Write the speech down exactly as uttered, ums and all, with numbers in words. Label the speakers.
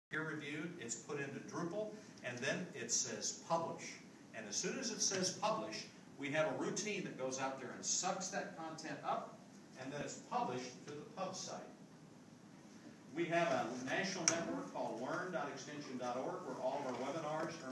Speaker 1: peer-reviewed, it's put into Drupal, and then it says publish. And as soon as it says publish, we have a routine that goes out there and sucks that content up, and then it's published to the pub site. We have a national network called learn dot extension dot org where all of our webinars are